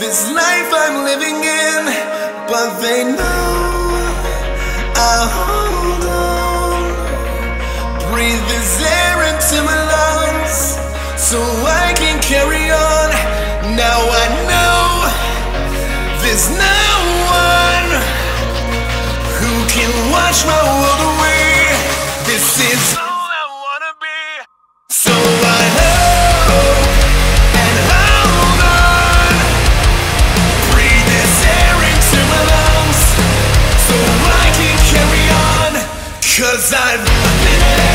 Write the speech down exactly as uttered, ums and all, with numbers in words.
this life I'm living in, but they know I hold on. Breathe this air into my lungs so I can carry on. Now I know there's no one who can wash my world away. This is all I wanna be. So I hope and hold on. Breathe this air into my lungs so I can carry on. 'Cause I've been